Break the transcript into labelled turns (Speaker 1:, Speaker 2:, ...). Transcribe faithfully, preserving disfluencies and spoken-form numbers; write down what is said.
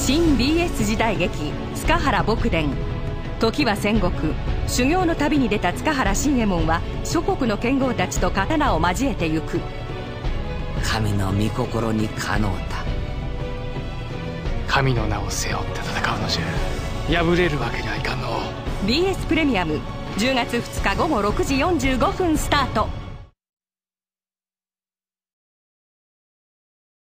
Speaker 1: 新 ビーエス 時代劇塚原卜伝。時は戦国、修行の旅に出た塚原新右衛門は諸国の剣豪たちと刀を交えてゆく。
Speaker 2: 神の御心にかのうた。
Speaker 3: 神の名を背負って戦うのじゃ。敗れるわけにはいかんの。
Speaker 1: ビーエス プレミアムじゅうがつふつかごごろくじよんじゅうごふんスタート。